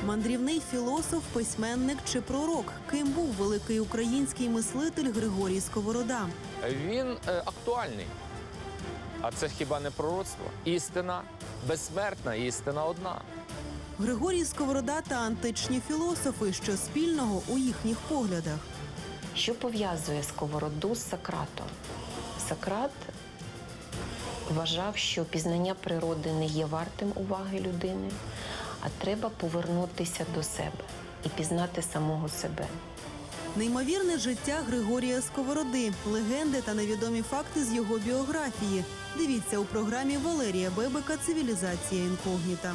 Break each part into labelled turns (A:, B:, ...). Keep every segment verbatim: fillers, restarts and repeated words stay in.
A: Мандрівний філософ, письменник чи пророк? Ким був великий український мислитель Григорій Сковорода?
B: Він е, актуальний. А це хіба не пророцтво? Істина, безсмертна істина одна.
A: Григорій Сковорода та античні філософи. Що спільного у їхніх поглядах?
C: Що пов'язує Сковороду з Сократом? Сократ вважав, що пізнання природи не є вартим уваги людини, а треба повернутися до себе і пізнати самого себе.
A: Неймовірне життя Григорія Сковороди, легенди та невідомі факти з його біографії. Дивіться у програмі Валерія Бебека «Цивілізація інкогніта».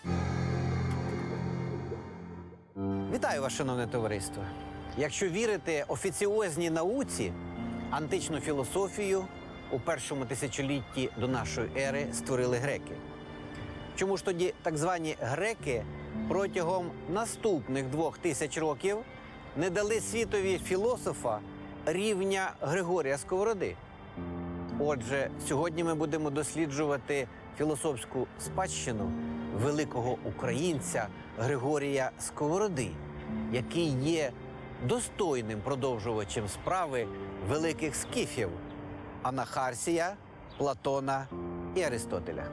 D: Вітаю вас, шановне товариство! Якщо вірити офіціозній науці, античну філософію у першому тисячолітті до нашої ери створили греки. Чому ж тоді так звані греки протягом наступних двох тисяч років не дали світові філософа рівня Григорія Сковороди? Отже, сьогодні ми будемо досліджувати філософську спадщину великого українця Григорія Сковороди, який є достойним продовжувачем справи великих скіфів – Анахарсія, Платона і Аристотеля.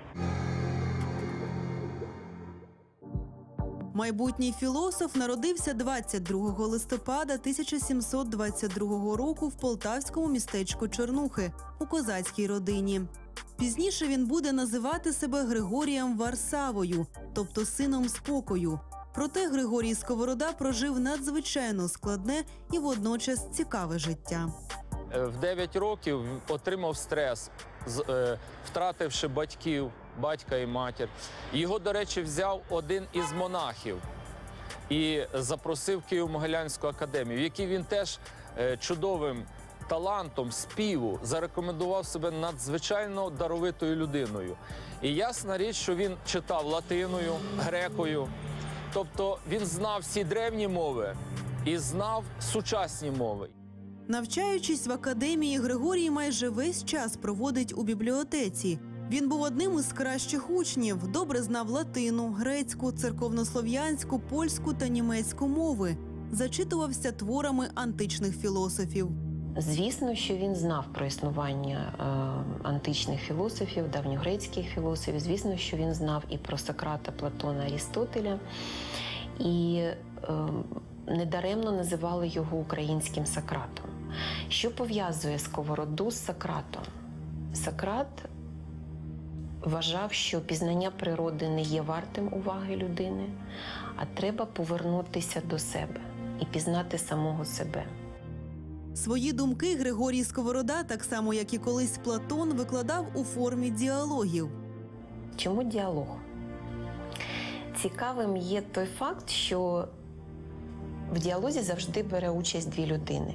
A: Майбутній філософ народився двадцять другого листопада тисяча сімсот двадцять другого року в полтавському містечку Чернухи у козацькій родині. Пізніше він буде називати себе Григорієм Варсавою, тобто сином спокою. Проте Григорій Сковорода прожив надзвичайно складне і водночас цікаве життя.
B: В дев'ять років отримав стрес, втративши батьків, батька і матір. Його, до речі, взяв один із монахів і запросив в Києво-Могилянську академію, в якій він теж чудовим талантом співу зарекомендував себе надзвичайно даровитою людиною. І ясна річ, що він читав латиною, грекою, тобто він знав всі древні мови і знав сучасні мови.
A: Навчаючись в академії, Григорій майже весь час проводить у бібліотеці. Він був одним із кращих учнів, добре знав латину, грецьку, церковнослов'янську, польську та німецьку мови. Зачитувався творами античних філософів.
C: Звісно, що він знав про існування е, античних філософів, давньогрецьких філософів. Звісно, що він знав і про Сократа, Платона, Арістотеля. І е, недаремно називали його українським Сократом. Що пов'язує Сковороду з Сократом? Сократ вважав, що пізнання природи не є вартим уваги людини, а треба повернутися до себе і пізнати самого себе.
A: Свої думки Григорій Сковорода, так само як і колись Платон, викладав у формі діалогів.
C: Чому діалог? Цікавим є той факт, що в діалозі завжди бере участь дві людини.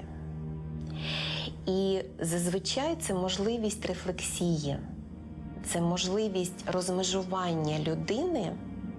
C: І зазвичай це можливість рефлексії, це можливість розмежування людини,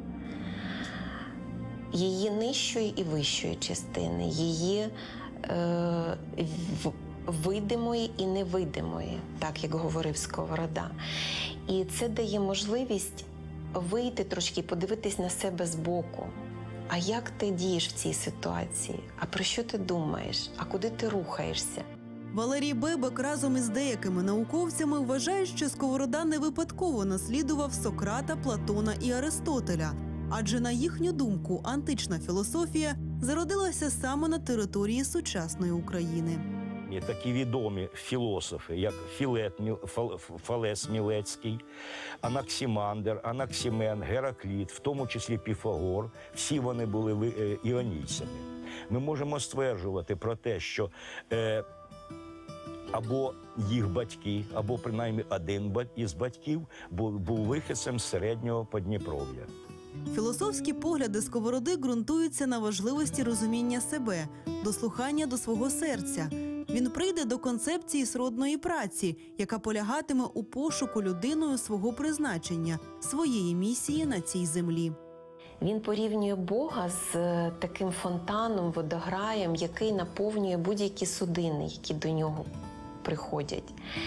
C: її нижчої і вищої частини, її е, видимої і невидимої, так як говорив Сковорода. І це дає можливість вийти трошки, подивитись на себе збоку. А як ти дієш в цій ситуації? А про що ти думаєш? А куди ти рухаєшся?
A: Валерій Бебек разом із деякими науковцями вважає, що Сковорода не випадково наслідував Сократа, Платона і Аристотеля. Адже, на їхню думку, антична філософія зародилася саме на території сучасної України.
E: Є такі відомі філософи, як Філет, Фалес Мілецький, Анаксімандр, Анаксімен, Геракліт, в тому числі Піфагор. Всі вони були іонійцями. Ми можемо стверджувати про те, що е, або їх батьки, або принаймні один із батьків був, був вихідцем з середнього Подніпров'я.
A: Філософські погляди Сковороди ґрунтуються на важливості розуміння себе, дослухання до свого серця. Він прийде до концепції сродної праці, яка полягатиме у пошуку людиною свого призначення, своєї місії на цій землі.
C: Він порівнює Бога з таким фонтаном, водограєм, який наповнює будь-які судини, які до нього приходять.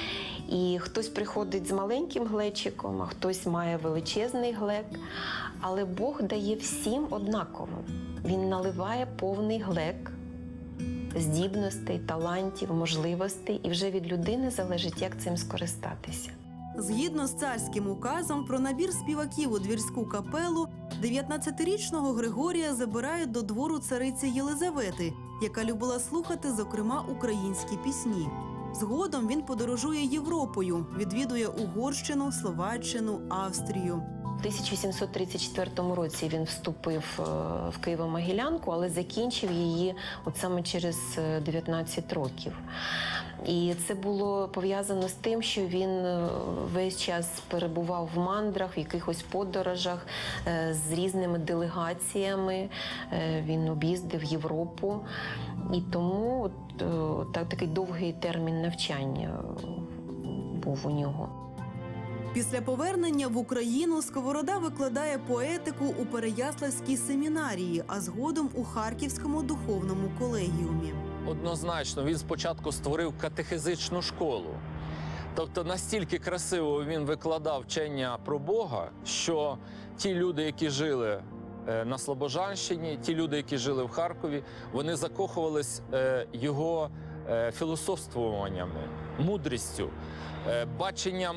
C: І хтось приходить з маленьким глечиком, а хтось має величезний глек. Але Бог дає всім однаково. Він наливає повний глек здібностей, талантів, можливостей, і вже від людини залежить, як цим скористатися.
A: Згідно з царським указом про набір співаків у двірську капелу, дев'ятнадцятирічного Григорія забирають до двору цариці Єлизавети, яка любила слухати, зокрема, українські пісні. Згодом він подорожує Європою, відвідує Угорщину, Словаччину, Австрію.
C: У тисяча сімсот тридцять четвертому році він вступив е, в Києво-Могилянку, але закінчив її от саме через дев'ятнадцять років. І це було пов'язано з тим, що він е, весь час перебував в мандрах, в якихось подорожах е, з різними делегаціями. Е, він об'їздив Європу. І тому от, е, так, такий довгий термін навчання був у нього.
A: Після повернення в Україну Сковорода викладає поетику у Переяславській семінарії, а згодом у Харківському духовному колегіумі.
B: Однозначно, він спочатку створив катехизичну школу. Тобто настільки красиво він викладав вчення про Бога, що ті люди, які жили на Слобожанщині, ті люди, які жили в Харкові, вони закохувались його філософствуваннями, мудрістю, баченням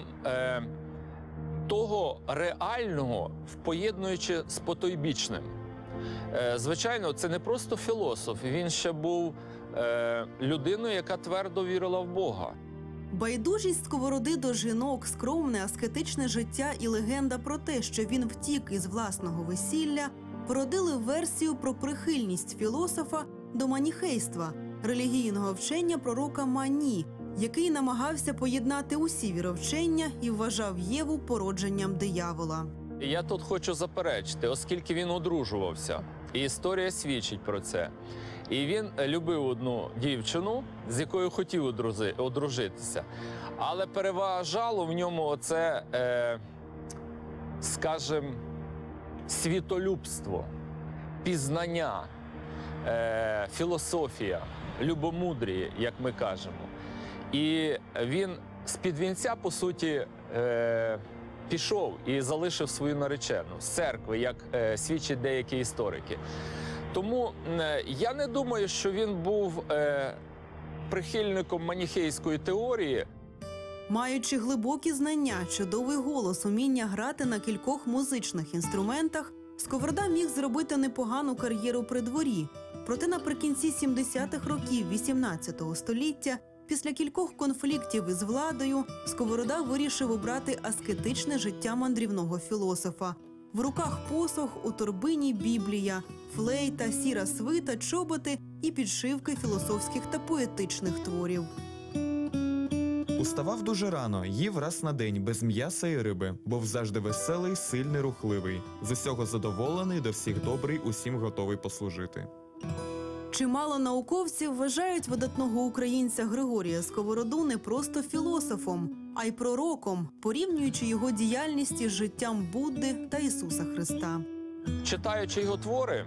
B: того реального, поєднуючи з потойбічним. Звичайно, це не просто філософ, він ще був людиною, яка твердо вірила в Бога.
A: Байдужість Сковороди до жінок, скромне аскетичне життя і легенда про те, що він втік із власного весілля, породили версію про прихильність філософа до маніхейства, релігійного вчення пророка Мані, який намагався поєднати усі віровчення і вважав Єву породженням диявола.
B: Я тут хочу заперечити, оскільки він одружувався, і історія свідчить про це. І він любив одну дівчину, з якою хотів одружитися. Але переважало в ньому оце, е, скажімо, світолюбство, пізнання, е, філософія, любомудріє, як ми кажемо. І він з-під вінця, по суті, е, пішов і залишив свою наречену з церкви, як е, свідчать деякі історики. Тому е, я не думаю, що він був е, прихильником маніхейської теорії.
A: Маючи глибокі знання, чудовий голос, уміння грати на кількох музичних інструментах, Сковорода міг зробити непогану кар'єру при дворі. Проте наприкінці сімдесятих років вісімнадцятого століття, після кількох конфліктів із владою, Сковорода вирішив обрати аскетичне життя мандрівного філософа. В руках посох, у торбині Біблія, флейта, сіра свита, чоботи і підшивки філософських та поетичних творів.
F: Уставав дуже рано, їв раз на день, без м'яса і риби. Був завжди веселий, сильний, рухливий. З усього задоволений, до всіх добрий, усім готовий послужити.
A: Чимало науковців вважають видатного українця Григорія Сковороду не просто філософом, а й пророком, порівнюючи його діяльність із життям Будди та Ісуса Христа.
B: Читаючи його твори,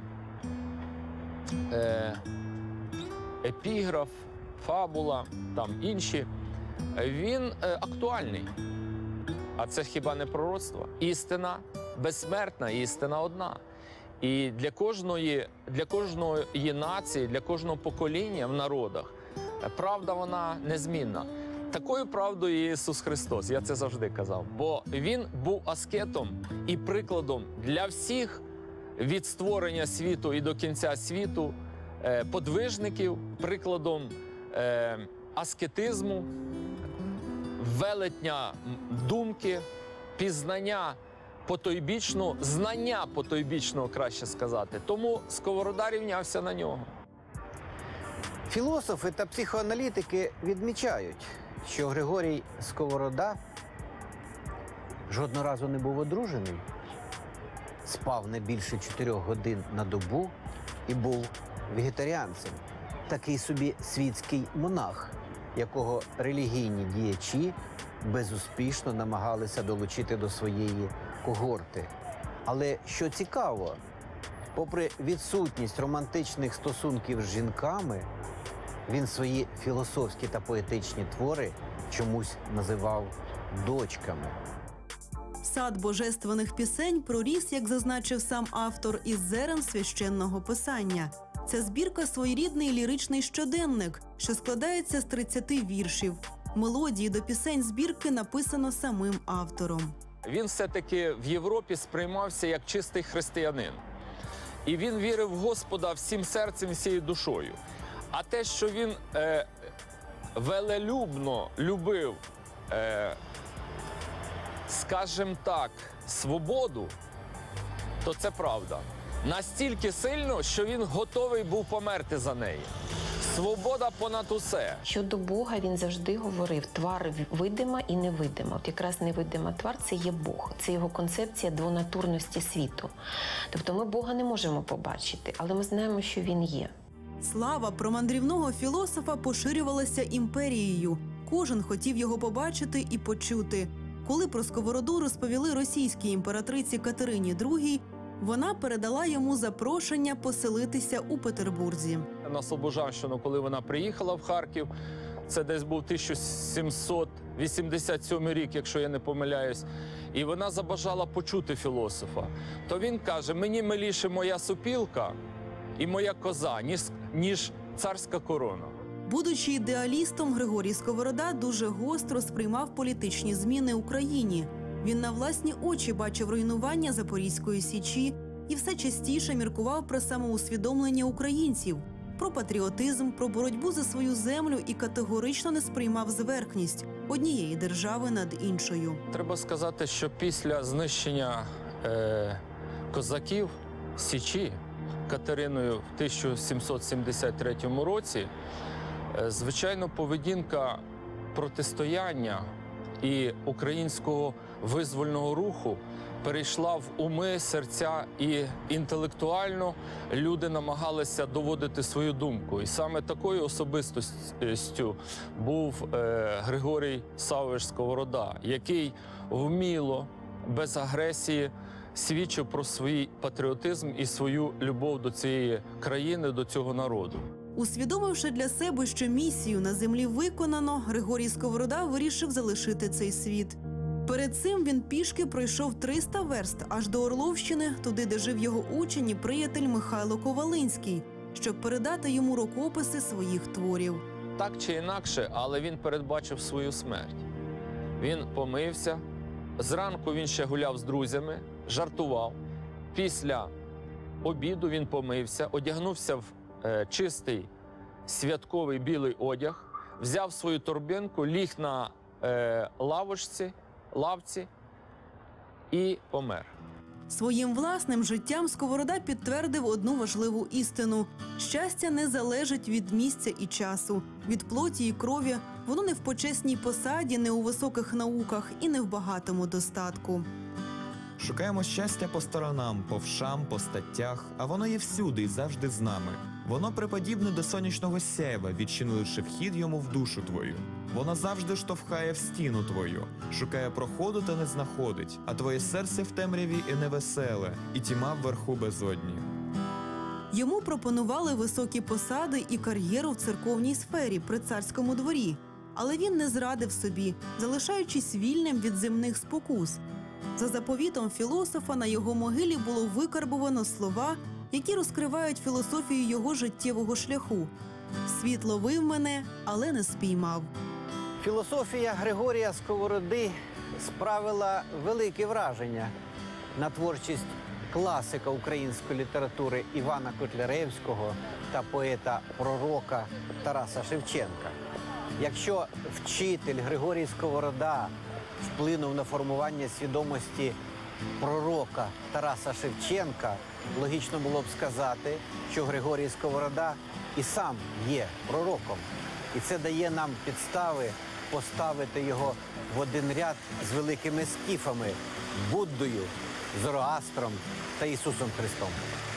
B: е, епіграф, фабула, там інші, він е, актуальний. А це хіба не пророцтво? Істина безсмертна, істина одна. І для кожної, для кожної нації, для кожного покоління в народах правда, вона незмінна. Такою правдою є Ісус Христос, я це завжди казав. Бо Він був аскетом і прикладом для всіх від створення світу і до кінця світу, подвижників, прикладом аскетизму, велетня думки, пізнання потойбічного, знання потойбічного, краще сказати. Тому Сковорода рівнявся на нього.
D: Філософи та психоаналітики відмічають, що Григорій Сковорода жодного разу не був одружений, спав не більше чотирьох годин на добу і був вегетаріанцем. Такий собі світський монах, якого релігійні діячі безуспішно намагалися долучити до своєї когорти. Але що цікаво, попри відсутність романтичних стосунків з жінками, він свої філософські та поетичні твори чомусь називав дочками.
A: Сад божественних пісень проріс, як зазначив сам автор, із зерен священного писання. Ця збірка – своєрідний ліричний щоденник, що складається з тридцяти віршів. Мелодії до пісень збірки написано самим автором.
B: Він все-таки в Європі сприймався як чистий християнин. І він вірив в Господа всім серцем, всією душою. А те, що він е, велелюбно любив, е, скажімо так, свободу, то це правда. Настільки сильно, що він готовий був померти за неї. Свобода понад усе.
C: Щодо Бога він завжди говорив: твар видима і невидима. От якраз невидима твар – це є Бог. Це його концепція двонатурності світу. Тобто ми Бога не можемо побачити, але ми знаємо, що він є.
A: Слава про мандрівного філософа поширювалася імперією. Кожен хотів його побачити і почути. Коли про Сковороду розповіли російській імператриці Катерині другій, вона передала йому запрошення поселитися у Петербурзі.
B: На Слобожанщину, коли вона приїхала в Харків, це десь був тисяча сімсот вісімдесят сьомий рік, якщо я не помиляюсь, і вона забажала почути філософа. То він каже: мені миліше моя сопілка і моя коза, ніж, ніж царська корона.
A: Будучи ідеалістом, Григорій Сковорода дуже гостро сприймав політичні зміни в Україні. Він на власні очі бачив руйнування Запорізької Січі і все частіше міркував про самоусвідомлення українців, про патріотизм, про боротьбу за свою землю і категорично не сприймав зверхність однієї держави над іншою.
B: Треба сказати, що після знищення е, козаків Січі Катериною в тисяча сімсот сімдесят третьому році, е, звичайно, поведінка протистояння і українського визвольного руху перейшла в уми, серця, і інтелектуально люди намагалися доводити свою думку. І саме такою особистостю був е, Григорій Саввич Сковорода, який вміло, без агресії, свідчив про свій патріотизм і свою любов до цієї країни, до цього народу.
A: Усвідомивши для себе, що місію на землі виконано, Григорій Сковорода вирішив залишити цей світ. Перед цим він пішки пройшов триста верст аж до Орловщини, туди, де жив його учень і приятель Михайло Ковалинський, щоб передати йому рукописи своїх творів.
B: Так чи інакше, але він передбачив свою смерть. Він помився, зранку він ще гуляв з друзями, жартував. Після обіду він помився, одягнувся в е, чистий святковий білий одяг, взяв свою торбинку, ліг на е, лавочці, лавці і помер.
A: Своїм власним життям Сковорода підтвердив одну важливу істину – щастя не залежить від місця і часу, від плоті і крові, воно не в почесній посаді, не у високих науках і не в багатому достатку.
F: Шукаємо щастя по сторонам, по вшам, по статтях, а воно є всюди і завжди з нами. Воно приподібне до сонячного сяйва, відчинивши вхід йому в душу твою. Воно завжди штовхає в стіну твою, шукає проходу та не знаходить, а твоє серце в темряві і невеселе, і тьма вверху безодні.
A: Йому пропонували високі посади і кар'єру в церковній сфері при царському дворі. Але він не зрадив собі, залишаючись вільним від земних спокус. За заповітом філософа на його могилі було викарбувано слова, які розкривають філософію його життєвого шляху. «Світ ловив мене, але не спіймав».
D: Філософія Григорія Сковороди справила велике враження на творчість класика української літератури Івана Котляревського та поета-пророка Тараса Шевченка. Якщо вчитель Григорій Сковорода вплинув на формування свідомості пророка Тараса Шевченка, логічно було б сказати, що Григорій Сковорода і сам є пророком. І це дає нам підстави поставити його в один ряд з великими скіфами – Буддою, Зороастром та Ісусом Христом.